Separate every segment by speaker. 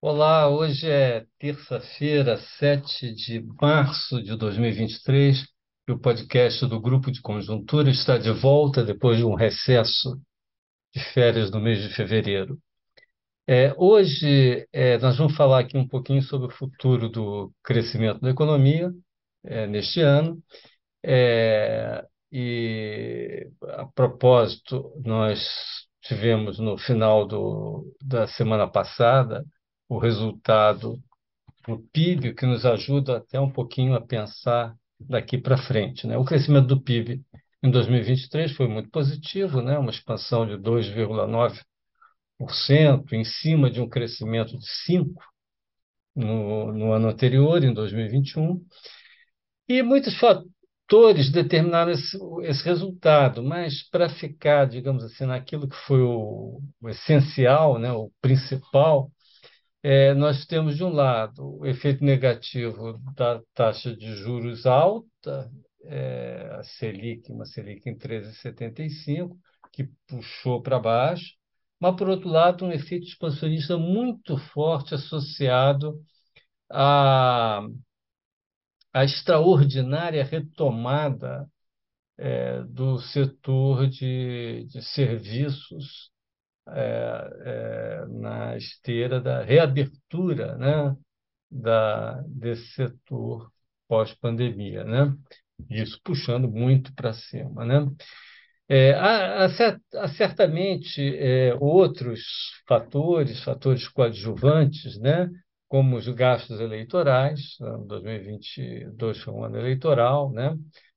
Speaker 1: Olá, hoje é terça-feira, 7 de março de 2023, e o podcast do Grupo de Conjuntura está de volta depois de um recesso de férias no mês de fevereiro. Hoje, nós vamos falar aqui um pouquinho sobre o futuro do crescimento da economia, neste ano. E, a propósito, nós tivemos no final da semana passada o resultado do PIB, que nos ajuda até um pouquinho a pensar daqui para frente, né? O crescimento do PIB em 2023 foi muito positivo, né? Uma expansão de 2,9% em cima de um crescimento de 5% no ano anterior, em 2021. E muitos fatores determinaram esse resultado, mas para ficar, digamos assim, naquilo que foi o essencial, né, o principal, nós temos, de um lado, o efeito negativo da taxa de juros alta, a Selic, uma Selic em 13,75, que puxou para baixo, mas, por outro lado, um efeito expansionista muito forte associado à, à extraordinária retomada do setor de serviços na esteira da reabertura, né, desse setor pós-pandemia, né? Isso puxando muito para cima, né? Há certamente outros fatores coadjuvantes, né? Como os gastos eleitorais. 2022 foi um ano eleitoral, né?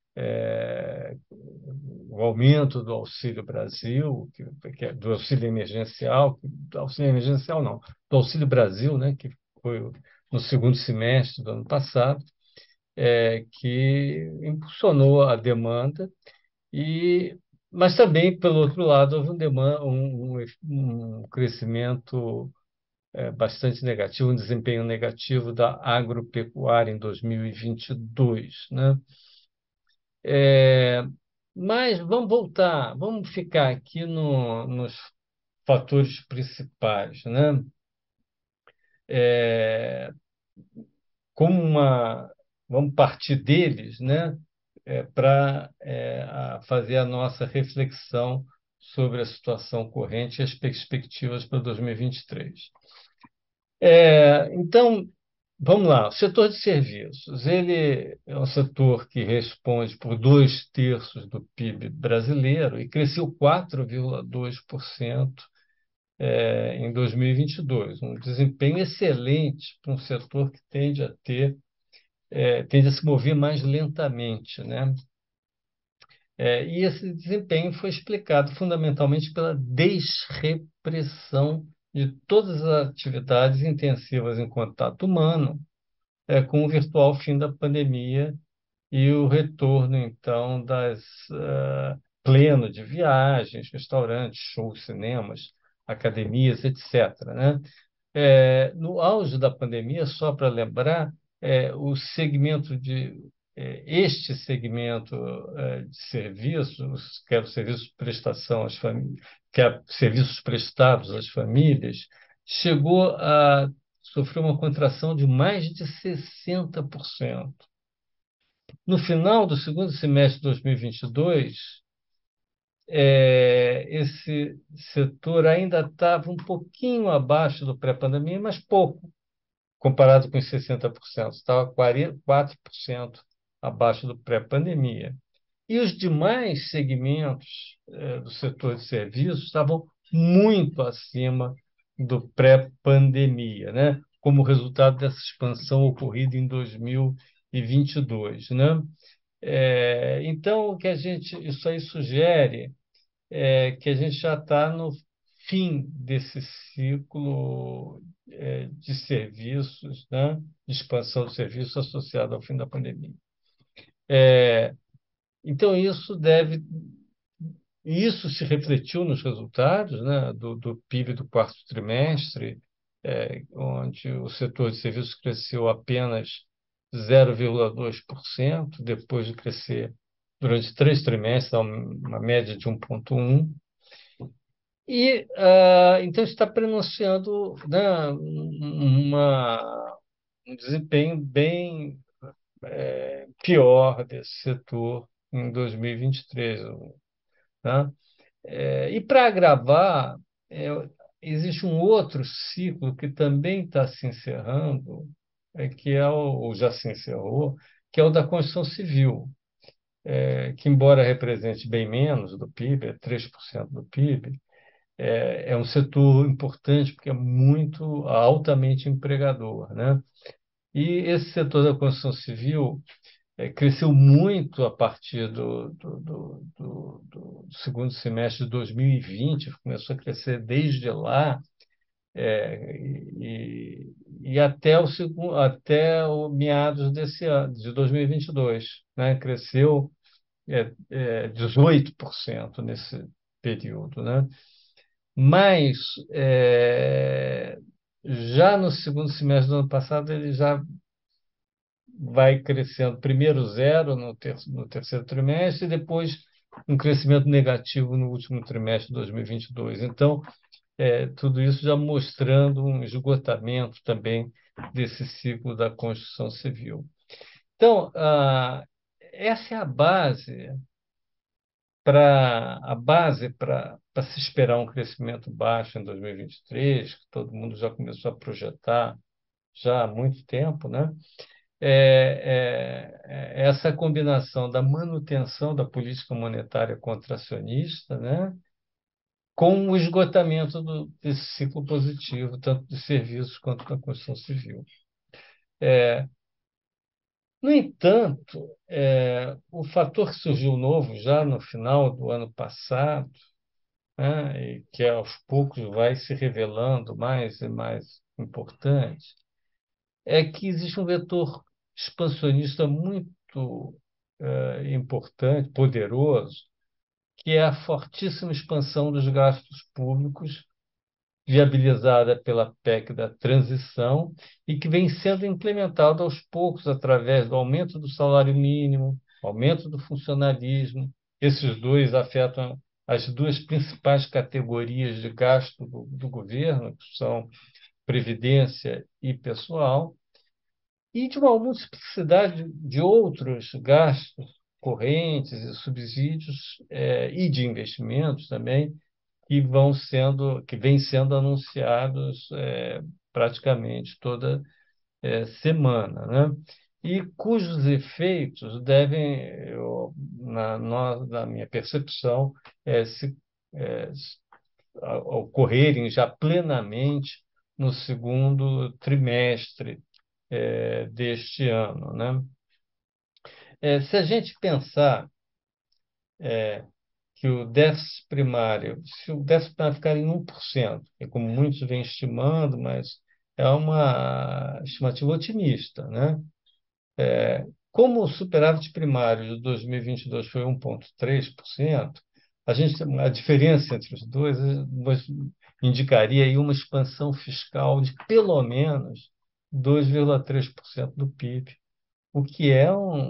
Speaker 1: O aumento do Auxílio Brasil, do auxílio emergencial, do auxílio emergencial não, do Auxílio Brasil, né? Que foi no segundo semestre do ano passado, que impulsionou a demanda, e, mas também, pelo outro lado, houve um crescimento bastante negativo, um desempenho negativo da agropecuária em 2022, né? É, mas vamos voltar, vamos ficar aqui nos fatores principais, né? É, como uma, vamos partir deles, né? Para fazer a nossa reflexão sobre a situação corrente e as perspectivas para 2023. Então, vamos lá. O setor de serviços, ele é um setor que responde por 2/3 do PIB brasileiro e cresceu 4,2% em 2022. Um desempenho excelente para um setor que tende a se mover mais lentamente, né? E esse desempenho foi explicado fundamentalmente pela desrepressão de todas as atividades intensivas em contato humano, com o virtual fim da pandemia e o retorno, então, pleno de viagens, restaurantes, shows, cinemas, academias, etc., né? No auge da pandemia, só para lembrar, o segmento este segmento de serviços, que é o serviço de prestação às famílias, que é serviços prestados às famílias, chegou a sofrer uma contração de mais de 60%. No final do segundo semestre de 2022, esse setor ainda estava um pouquinho abaixo do pré-pandemia, mas pouco, comparado com os 60%. Estava 4% abaixo do pré-pandemia. E os demais segmentos do setor de serviços estavam muito acima do pré-pandemia, né? Como resultado dessa expansão ocorrida em 2022, né? Então, isso aí sugere que a gente já está no fim desse ciclo de serviços, né? De expansão de serviços associado ao fim da pandemia. Então, isso se refletiu nos resultados, né, do PIB do quarto trimestre, onde o setor de serviços cresceu apenas 0,2%, depois de crescer durante 3 trimestres, uma média de 1,1%. Então está prenunciando, né, um desempenho bem pior desse setor em 2023, tá? E para agravar, é, existe um outro ciclo que também está se encerrando, que é ou já se encerrou, que é o da construção civil, que embora represente bem menos do PIB, é 3% do PIB, é um setor importante porque é muito altamente empregador, né? E esse setor da construção civil cresceu muito a partir do segundo semestre de 2020, começou a crescer desde lá, e até o meados desse ano, de 2022, né? Cresceu 18% nesse período, né? Mas já no segundo semestre do ano passado ele já vai crescendo, primeiro zero no terceiro trimestre, e depois um crescimento negativo no último trimestre de 2022. Então, tudo isso já mostrando um esgotamento também desse ciclo da construção civil. Então, essa é a base para se esperar um crescimento baixo em 2023, que todo mundo já começou a projetar já há muito tempo, né? Essa combinação da manutenção da política monetária contracionista, né, com o esgotamento desse ciclo positivo, tanto de serviços quanto da construção civil. No entanto, o fator que surgiu novo já no final do ano passado, né, e que aos poucos vai se revelando mais e mais importante, é que existe um vetor expansionista muito importante, poderoso, que é a fortíssima expansão dos gastos públicos, viabilizada pela PEC da transição e que vem sendo implementada aos poucos através do aumento do salário mínimo, aumento do funcionalismo. Esses dois afetam as duas principais categorias de gasto do governo, que são previdência e pessoal, e de uma multiplicidade de outros gastos correntes e subsídios e de investimentos também que vêm sendo anunciados praticamente toda semana, né? E cujos efeitos devem, na minha percepção, eh, ocorrerem já plenamente no segundo trimestre deste ano, né? Se a gente pensar que o déficit primário, se o déficit primário ficar em 1%, é como muitos vêm estimando, mas é uma estimativa otimista, né? Como o superávit primário de 2022 foi 1,3%, a diferença entre os dois indicaria aí uma expansão fiscal de pelo menos 2,3% do PIB, o que é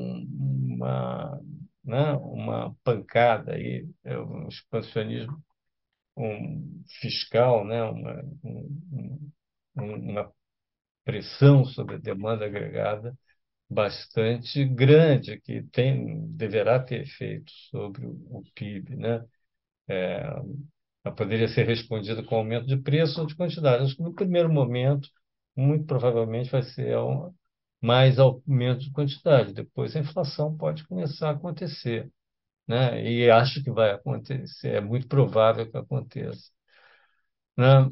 Speaker 1: uma pancada aí, um expansionismo fiscal, né? Uma pressão sobre a demanda agregada bastante grande, que deverá ter efeito sobre o PIB, né? Ela poderia ser respondida com aumento de preço ou de quantidade. Acho que no primeiro momento, muito provavelmente, vai ser mais aumento de quantidade. Depois a inflação pode começar a acontecer, né? E acho que vai acontecer, é muito provável que aconteça, né?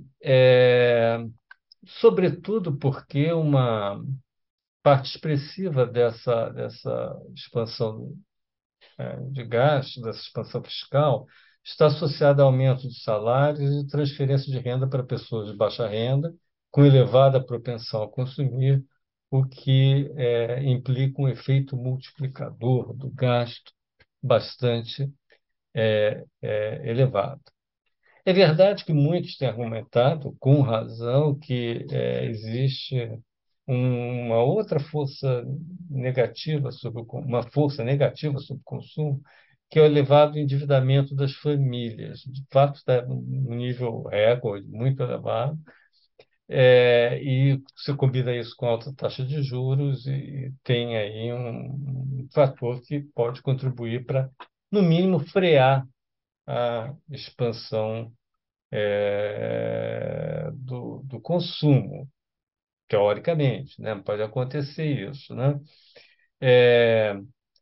Speaker 1: Sobretudo porque uma parte expressiva dessa expansão de gastos, dessa expansão fiscal, está associada a aumento de salários e transferência de renda para pessoas de baixa renda, com elevada propensão a consumir, o que implica um efeito multiplicador do gasto bastante elevado. É verdade que muitos têm argumentado, com razão, que existe uma outra força negativa uma força negativa sobre o consumo, que é o elevado endividamento das famílias. De fato, está num nível recorde, muito elevado. E você combina isso com alta taxa de juros e tem aí um fator que pode contribuir para, no mínimo, frear a expansão do consumo, teoricamente, né? Pode acontecer isso, né? É,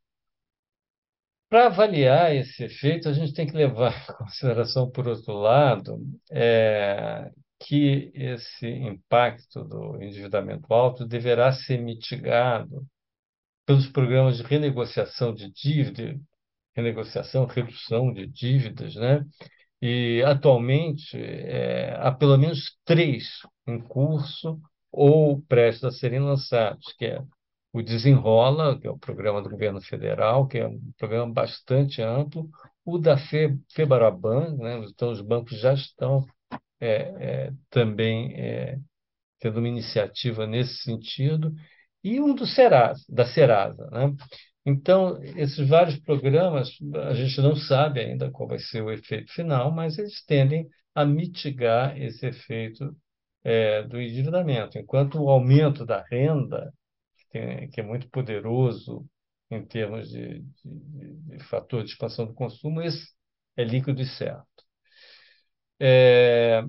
Speaker 1: Para avaliar esse efeito, a gente tem que levar em consideração, por outro lado, que esse impacto do endividamento alto deverá ser mitigado pelos programas de renegociação de dívida, renegociação, redução de dívidas, né? E, atualmente, há pelo menos três em curso ou prestes a serem lançados, que é o Desenrola, que é o programa do governo federal, que é um programa bastante amplo, o da Febraban, né? Então, os bancos já estão também tendo uma iniciativa nesse sentido, e um do Serasa, da Serasa, né? Então, esses vários programas, a gente não sabe ainda qual vai ser o efeito final, mas eles tendem a mitigar esse efeito do endividamento, enquanto o aumento da renda, que é muito poderoso em termos de fator de expansão do consumo, esse é líquido e certo. É,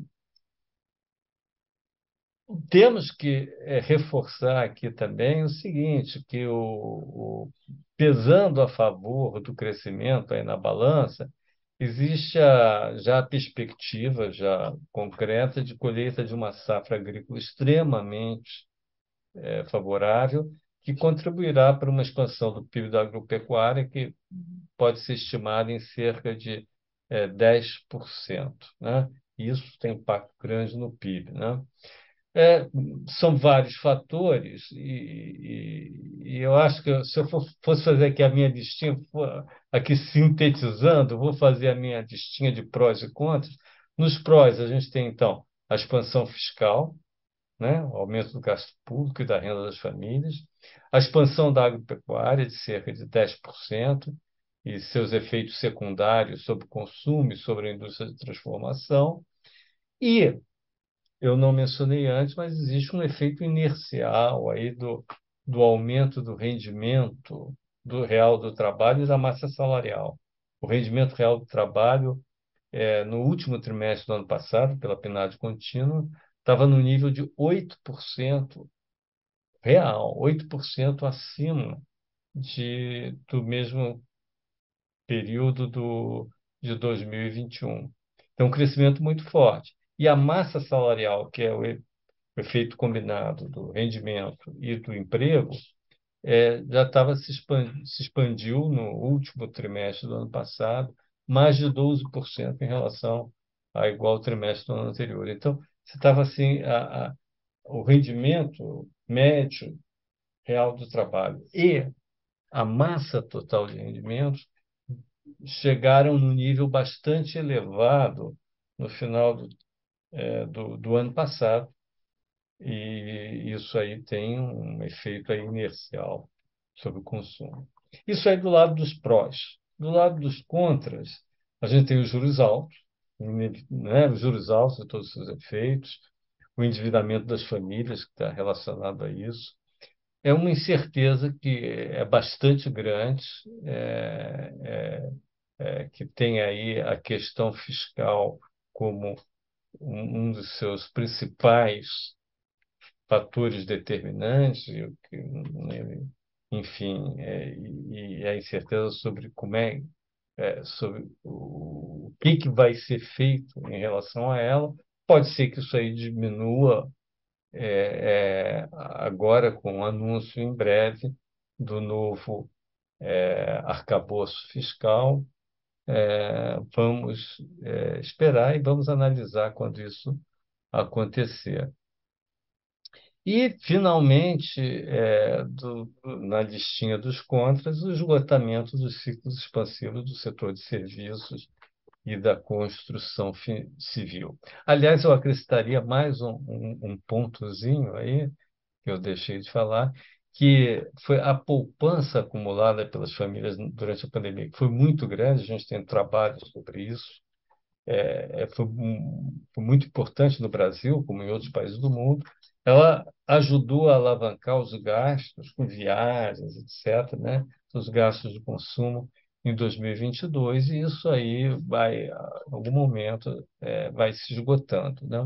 Speaker 1: Temos que reforçar aqui também o seguinte, que pesando a favor do crescimento aí na balança, existe já a perspectiva já concreta de colheita de uma safra agrícola extremamente favorável, que contribuirá para uma expansão do PIB da agropecuária que pode ser estimada em cerca de 10%, né? Isso tem impacto grande no PIB, né? É, São vários fatores, e eu acho que se eu fosse fazer aqui a minha listinha, aqui sintetizando, vou fazer a minha listinha de prós e contras. Nos prós, a gente tem, então, a expansão fiscal, né? O aumento do gasto público e da renda das famílias, a expansão da agropecuária de cerca de 10% e seus efeitos secundários sobre o consumo e sobre a indústria de transformação, e eu não mencionei antes, mas existe um efeito inercial aí do aumento do rendimento do real do trabalho e da massa salarial. O rendimento real do trabalho, no último trimestre do ano passado, pela PNAD contínua, estava no nível de 8% real, 8% acima do mesmo período de 2021. Então, um crescimento muito forte. E a massa salarial, que é o efeito combinado do rendimento e do emprego, já se expandiu no último trimestre do ano passado, mais de 12% em relação a igual trimestre do ano anterior. Então, você estava assim, o rendimento médio real do trabalho e a massa total de rendimentos chegaram num nível bastante elevado no final do ano passado, e isso aí tem um efeito aí inercial sobre o consumo. Isso aí do lado dos prós. Do lado dos contras, a gente tem os juros altos, né? Os juros altos e todos os seus efeitos, o endividamento das famílias, que está relacionado a isso. É uma incerteza que é bastante grande, que tem aí a questão fiscal como um dos seus principais fatores determinantes, enfim, e a incerteza sobre sobre o que vai ser feito em relação a ela. Pode ser que isso aí diminua agora com o anúncio em breve do novo arcabouço fiscal. Vamos esperar e vamos analisar quando isso acontecer. E, finalmente, na listinha dos contras, o esgotamento dos ciclos expansivos do setor de serviços e da construção civil. Aliás, eu acrescentaria mais um pontozinho aí, que eu deixei de falar, que foi a poupança acumulada pelas famílias durante a pandemia, que foi muito grande, a gente tem trabalho sobre isso, foi muito importante no Brasil, como em outros países do mundo. Ela ajudou a alavancar os gastos com viagens, etc., né? Os gastos de consumo em 2022, e isso aí vai, em algum momento, vai se esgotando, né?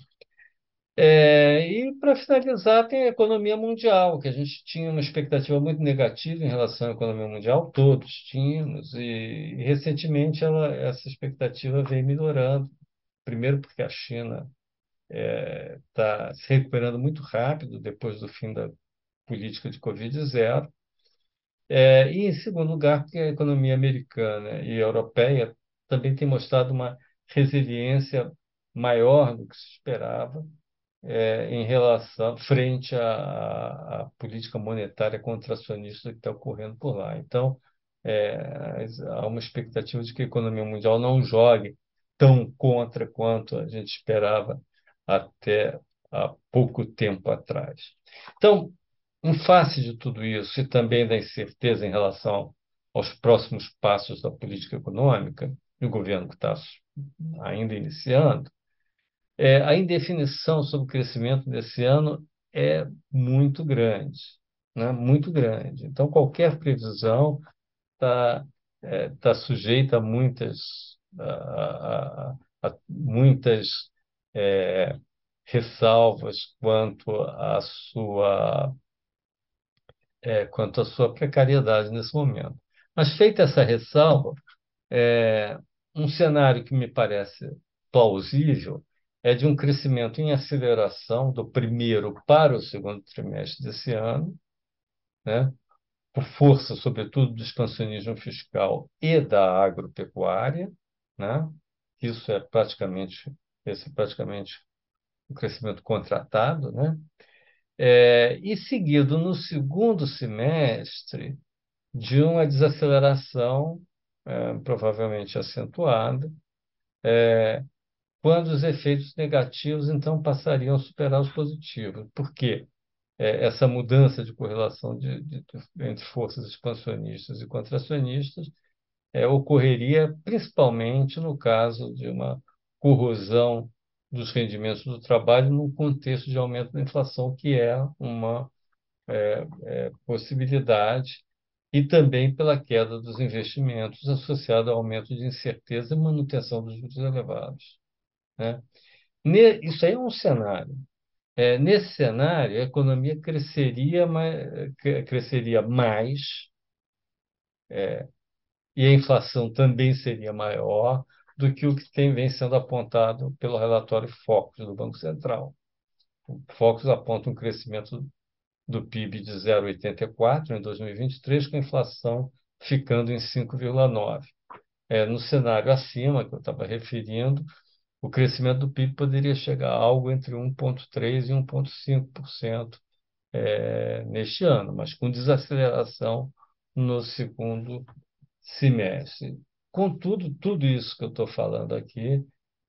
Speaker 1: E, para finalizar, tem a economia mundial, que a gente tinha uma expectativa muito negativa em relação à economia mundial, todos tínhamos, e recentemente essa expectativa vem melhorando. Primeiro, porque a China está se recuperando muito rápido depois do fim da política de Covid zero, e, em segundo lugar, porque a economia americana e europeia também tem mostrado uma resiliência maior do que se esperava em relação frente à política monetária contracionista que está ocorrendo por lá. Então, há uma expectativa de que a economia mundial não jogue tão contra quanto a gente esperava até há pouco tempo atrás. Então, em face de tudo isso e também da incerteza em relação aos próximos passos da política econômica, e o governo que está ainda iniciando, a indefinição sobre o crescimento desse ano é muito grande, né? Muito grande. Então, qualquer previsão está tá sujeita a muitas é, ressalvas quanto à sua precariedade nesse momento. Mas, feita essa ressalva, é, um cenário que me parece plausível é de um crescimento em aceleração do primeiro para o segundo trimestre desse ano, né? Por força, sobretudo, do expansionismo fiscal e da agropecuária, né? Isso esse é praticamente o crescimento contratado, né? E seguido no segundo semestre de uma desaceleração, provavelmente acentuada, quando os efeitos negativos então passariam a superar os positivos. Por quê? Essa mudança de correlação entre forças expansionistas e contracionistas ocorreria principalmente no caso de uma corrosão dos rendimentos do trabalho num contexto de aumento da inflação, que é uma possibilidade, e também pela queda dos investimentos associada ao aumento de incerteza e manutenção dos juros elevados, né? Isso aí é um cenário. Nesse cenário, a economia cresceria mais, e a inflação também seria maior do que o que vem sendo apontado pelo relatório Focus do Banco Central. O Focus aponta um crescimento do PIB de 0,84 em 2023, com a inflação ficando em 5,9. No cenário acima que eu estava referindo, o crescimento do PIB poderia chegar a algo entre 1,3% e 1,5% neste ano, mas com desaceleração no segundo semestre. Contudo, tudo isso que eu estou falando aqui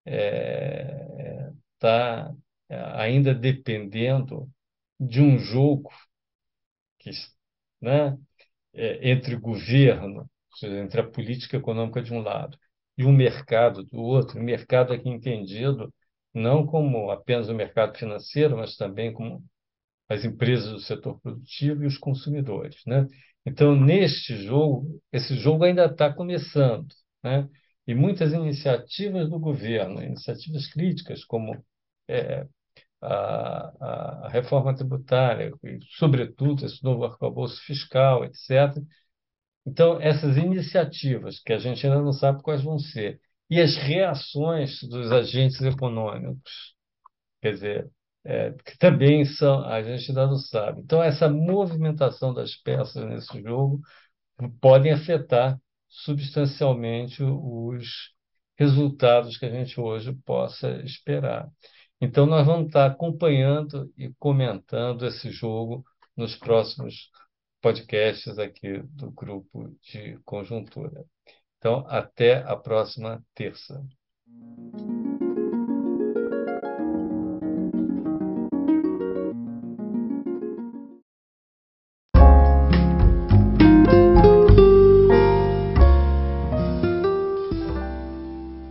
Speaker 1: está ainda dependendo de um jogo que, né, entre o governo, ou seja, entre a política econômica de um lado e o mercado do outro. O mercado aqui entendido não como apenas o mercado financeiro, mas também como as empresas do setor produtivo e os consumidores, né? Então, esse jogo ainda está começando, né? E muitas iniciativas do governo, iniciativas críticas, como é, a reforma tributária, e, sobretudo, esse novo arcabouço fiscal, etc. Então, essas iniciativas, que a gente ainda não sabe quais vão ser, e as reações dos agentes econômicos, quer dizer, que também são, a gente ainda não sabe. Então, essa movimentação das peças nesse jogo podem afetar substancialmente os resultados que a gente hoje possa esperar. Então, nós vamos estar acompanhando e comentando esse jogo nos próximos podcasts aqui do grupo de conjuntura. Então, até a próxima terça.